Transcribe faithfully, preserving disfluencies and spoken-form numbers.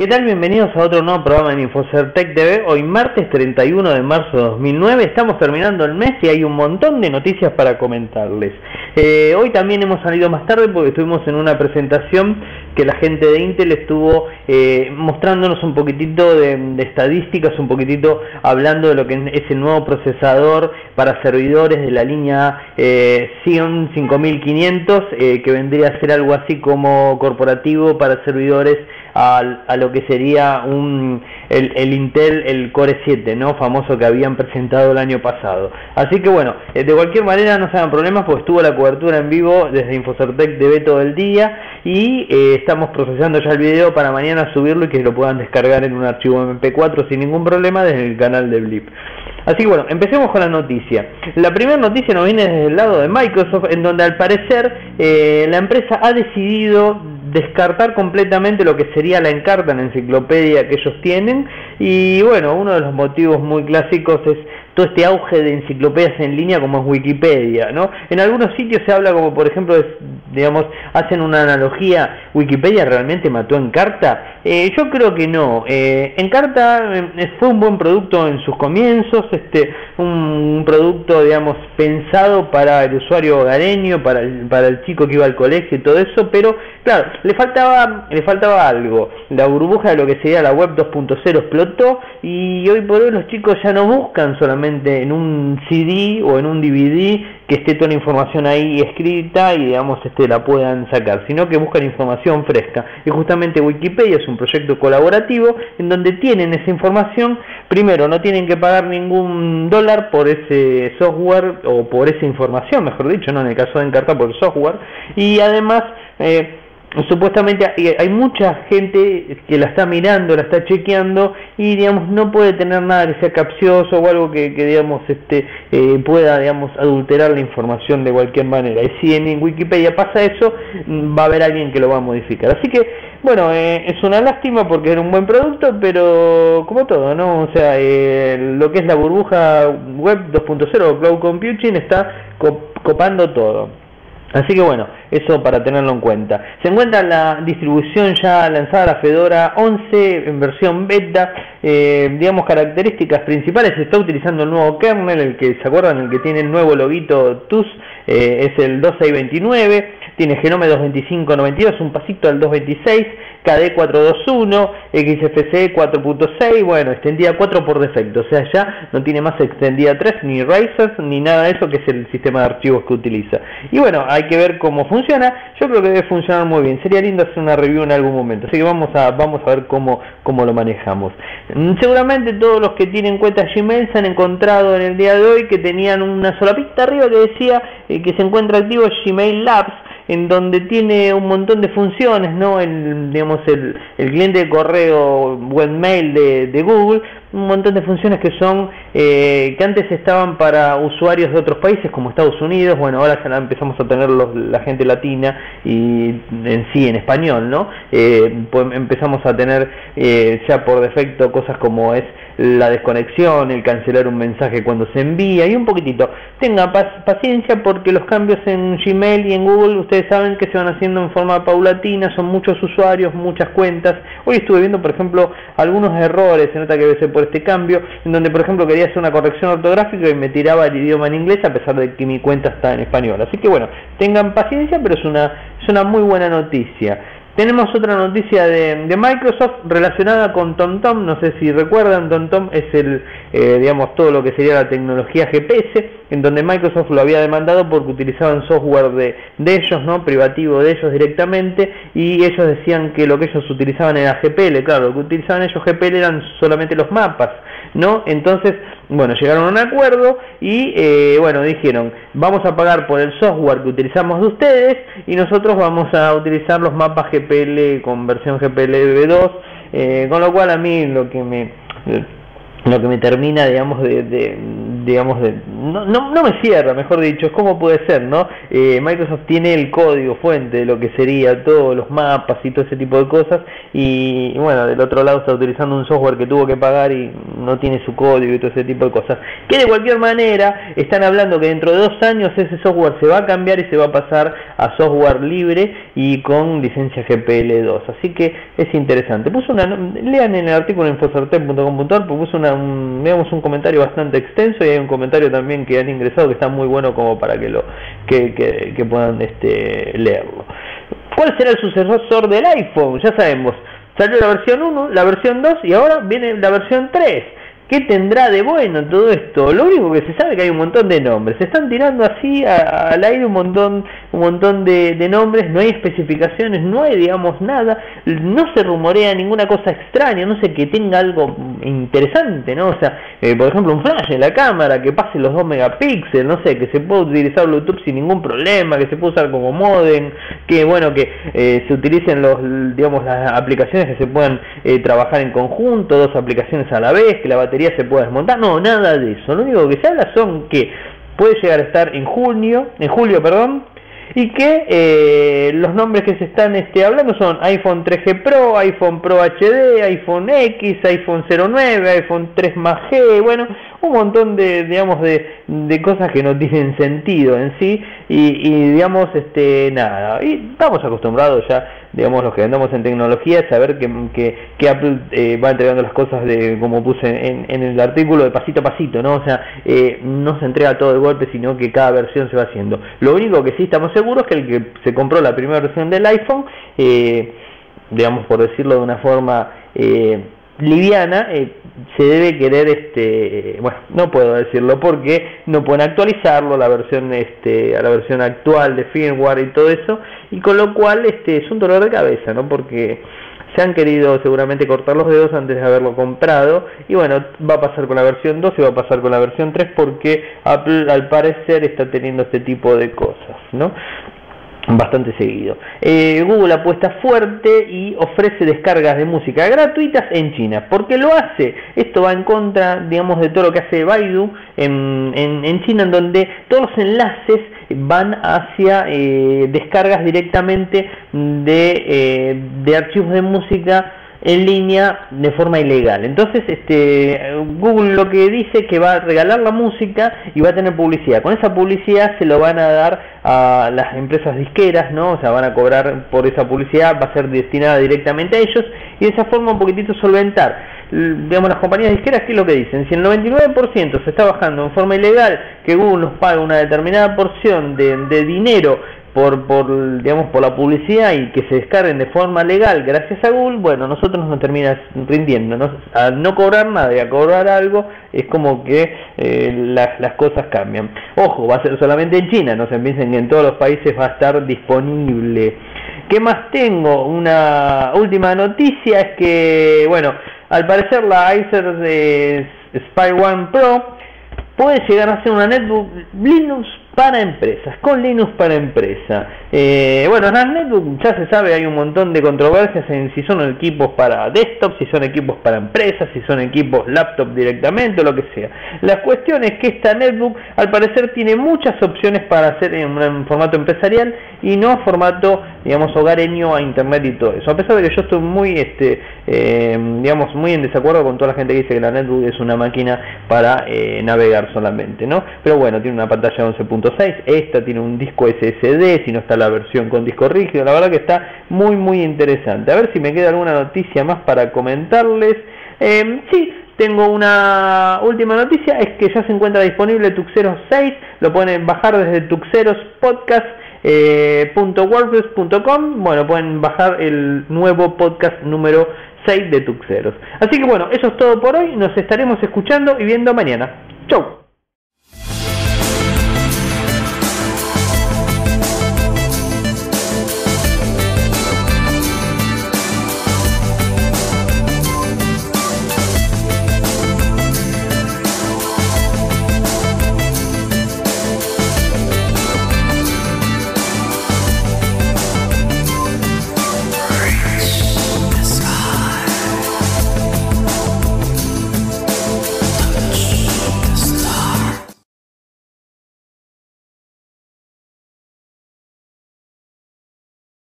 ¿Qué tal? Bienvenidos a otro nuevo programa en Infocertec T V. Hoy martes treinta y uno de marzo de dos mil nueve, estamos terminando el mes y hay un montón de noticias para comentarles. Eh, hoy también hemos salido más tarde porque estuvimos en una presentación que la gente de Intel estuvo eh, mostrándonos un poquitito de, de estadísticas, un poquitito hablando de lo que es el nuevo procesador para servidores de la línea eh, Xeon cinco mil quinientos, eh, que vendría a ser algo así como corporativo para servidores a, a lo que sería un, el, el Intel, el Core siete, ¿no? Famoso que habían presentado el año pasado. Así que bueno, eh, de cualquier manera no se hagan problemas porque estuvo la cobertura en vivo desde Infocertec T V todo el día y eh, estamos procesando ya el video para mañana subirlo y que lo puedan descargar en un archivo M P cuatro sin ningún problema desde el canal de Blip. Así que bueno, empecemos con la noticia. La primera noticia nos viene desde el lado de Microsoft, en donde al parecer eh, la empresa ha decidido descartar completamente lo que sería la Encarta, la enciclopedia que ellos tienen, y bueno, uno de los motivos muy clásicos es todo este auge de enciclopedias en línea como es Wikipedia, ¿no? En algunos sitios se habla como, por ejemplo, es, digamos, hacen una analogía, ¿Wikipedia realmente mató a Encarta? Eh, yo creo que no. Eh, Encarta eh, fue un buen producto en sus comienzos, este, un, un producto, digamos, pensado para el usuario hogareño, para el, para el chico que iba al colegio y todo eso, pero claro, le faltaba, le faltaba algo. La burbuja de lo que sería la web dos punto cero explotó y hoy por hoy los chicos ya no buscan solamente en un C D o en un D V D que esté toda la información ahí escrita y digamos este la puedan sacar, sino que buscan información fresca. Y justamente Wikipedia es un proyecto colaborativo en donde tienen esa información. Primero, no tienen que pagar ningún dólar por ese software o por esa información, mejor dicho, no en el caso de Encarta por el software, y además eh, supuestamente hay mucha gente que la está mirando, la está chequeando y digamos no puede tener nada que sea capcioso o algo que, que digamos este eh, pueda digamos adulterar la información de cualquier manera. Y si en Wikipedia pasa eso, va a haber alguien que lo va a modificar. Así que bueno, eh, es una lástima porque era un buen producto, pero como todo, ¿no? O sea, eh, lo que es la burbuja web dos punto cero o cloud computing está copando todo. Así que bueno, eso para tenerlo en cuenta. Se encuentra la distribución ya lanzada, la Fedora once en versión beta. Eh, digamos, características principales: se está utilizando el nuevo kernel, el que se acuerdan, el que tiene el nuevo loguito T U S, eh, es el dos punto seis veintinueve. Tiene Genome dos punto veinticinco noventa y dos, un pasito al dos punto veintiséis, K D cuatrocientos veintiuno, X F C E cuatro punto seis, bueno, extendida cuatro por defecto, o sea, ya no tiene más extendida tres, ni Razors, ni nada de eso, que es el sistema de archivos que utiliza. Y bueno, hay que ver cómo funciona. Yo creo que debe funcionar muy bien. Sería lindo hacer una review en algún momento, así que vamos a, vamos a ver cómo, cómo lo manejamos. Seguramente todos los que tienen cuenta Gmail se han encontrado en el día de hoy que tenían una solapita arriba que decía eh, que se encuentra activo Gmail Labs, en donde tiene un montón de funciones, ¿no? El, digamos, el, el cliente de correo webmail de, de Google, un montón de funciones que son, eh, que antes estaban para usuarios de otros países como Estados Unidos. Bueno, ahora ya empezamos a tener los, la gente latina y en sí en español, ¿no? Eh, pues empezamos a tener eh, ya por defecto cosas como es la desconexión, el cancelar un mensaje cuando se envía y un poquitito. Tenga paciencia porque los cambios en Gmail y en Google, ustedes saben que se van haciendo en forma paulatina, son muchos usuarios, muchas cuentas. Hoy estuve viendo, por ejemplo, algunos errores, se nota que debe ser por este cambio, en donde, por ejemplo, quería hacer una corrección ortográfica y me tiraba el idioma en inglés a pesar de que mi cuenta está en español. Así que bueno, tengan paciencia, pero es una, es una muy buena noticia. Tenemos otra noticia de, de Microsoft relacionada con TomTom. No sé si recuerdan, TomTom es el, eh, digamos, todo lo que sería la tecnología G P S, en donde Microsoft lo había demandado porque utilizaban software de, de ellos, ¿no? Privativo de ellos directamente, y ellos decían que lo que ellos utilizaban era G P L. Claro, lo que utilizaban ellos G P L eran solamente los mapas, ¿no? Entonces, bueno, llegaron a un acuerdo y, eh, bueno, dijeron, vamos a pagar por el software que utilizamos de ustedes y nosotros vamos a utilizar los mapas G P L con versión G P L v dos, eh, con lo cual a mí lo que me... lo que me termina, digamos, de, de, digamos, de, no, no, no me cierra, mejor dicho, es como puede ser, ¿no? Eh, Microsoft tiene el código fuente de lo que sería todos los mapas y todo ese tipo de cosas, y, y bueno, del otro lado está utilizando un software que tuvo que pagar y no tiene su código y todo ese tipo de cosas, que de cualquier manera están hablando que dentro de dos años ese software se va a cambiar y se va a pasar a software libre y con licencia G P L dos, así que es interesante. Puso una, lean en el artículo en infocertec punto com punto ar, puso una, un, digamos, un comentario bastante extenso, y hay un comentario también que han ingresado que está muy bueno como para que lo que, que, que puedan este, leerlo. ¿Cuál será el sucesor del iPhone? Ya sabemos, salió la versión uno, la versión dos y ahora viene la versión tres. ¿Qué tendrá de bueno todo esto? Lo único que se sabe es que hay un montón de nombres. Se están tirando así a, al aire un montón, un montón de, de nombres. No hay especificaciones, no hay, digamos, nada. No se rumorea ninguna cosa extraña. No sé, que tenga algo interesante, ¿no? O sea, eh, por ejemplo, un flash en la cámara que pase los dos megapíxeles. No sé, que se pueda utilizar Bluetooth sin ningún problema, que se pueda usar como modem. Que, bueno, que eh, se utilicen los, digamos, las aplicaciones que se puedan eh, trabajar en conjunto, dos aplicaciones a la vez, que la batería se puede desmontar. No, nada de eso. Lo único que se habla son que puede llegar a estar en junio, en julio, perdón, y que eh, los nombres que se están este, hablando son iPhone tres G Pro, iPhone Pro H D, iPhone X, iPhone cero nueve, iPhone tres más G, bueno, un montón de, digamos, de, de cosas que no tienen sentido en sí, y, y digamos, este, nada, y estamos acostumbrados ya, digamos, los que andamos en tecnología, saber que, que, que Apple eh, va entregando las cosas de, como puse en, en el artículo, de pasito a pasito, ¿no? O sea, eh, no se entrega todo de golpe, sino que cada versión se va haciendo. Lo único que sí estamos seguros es que el que se compró la primera versión del iPhone, eh, digamos, por decirlo de una forma eh, liviana, eh, se debe querer, este, bueno, no puedo decirlo porque no pueden actualizarlo la versión, este, a la versión actual de firmware y todo eso, y con lo cual este es un dolor de cabeza, ¿no? Porque se han querido seguramente cortar los dedos antes de haberlo comprado, y bueno, va a pasar con la versión dos y va a pasar con la versión tres, porque Apple al parecer está teniendo este tipo de cosas, ¿no? Bastante seguido. Eh, Google apuesta fuerte y ofrece descargas de música gratuitas en China. ¿Por qué lo hace? Esto va en contra, digamos, de todo lo que hace Baidu en, en, en China, en donde todos los enlaces van hacia eh, descargas directamente de, eh, de archivos de música en línea de forma ilegal. Entonces este Google lo que dice es que va a regalar la música y va a tener publicidad. Con esa publicidad se lo van a dar a las empresas disqueras, ¿no? O sea, van a cobrar por esa publicidad, va a ser destinada directamente a ellos, y de esa forma un poquitito solventar, digamos, las compañías disqueras. ¿Qué es lo que dicen? Si el noventa y nueve por ciento se está bajando en forma ilegal, que Google nos paga una determinada porción de, de dinero por, por, digamos, por la publicidad y que se descarguen de forma legal gracias a Google, bueno, nosotros nos termina rindiendo, ¿no? A no cobrar nada y a cobrar algo, es como que eh, las, las cosas cambian. Ojo, va a ser solamente en China, no se piensen que en todos los países va a estar disponible. ¿Qué más tengo? Una última noticia es que, bueno, al parecer la Acer de Spy One Pro puede llegar a ser una netbook Linux para empresas, con Linux para empresa. Eh, bueno, las netbooks ya se sabe, hay un montón de controversias en si son equipos para desktop, si son equipos para empresas, si son equipos laptop directamente o lo que sea. La cuestión es que esta netbook al parecer tiene muchas opciones para hacer en un formato empresarial y no formato, digamos, hogareño a internet y todo eso. A pesar de que yo estoy muy, este, eh, digamos, muy en desacuerdo con toda la gente que dice que la netbook es una máquina para eh, navegar solamente, ¿no? Pero bueno, tiene una pantalla de once punto seis, esta tiene un disco S S D, si no está la versión con disco rígido. La verdad que está muy muy interesante. A ver si me queda alguna noticia más para comentarles. Eh, sí, tengo una última noticia, es que ya se encuentra disponible Tuxeros seis, lo pueden bajar desde tuxeros podcast punto wordpress punto com. Bueno, pueden bajar el nuevo podcast número seis de Tuxeros. Así que bueno, eso es todo por hoy, nos estaremos escuchando y viendo mañana. Chau.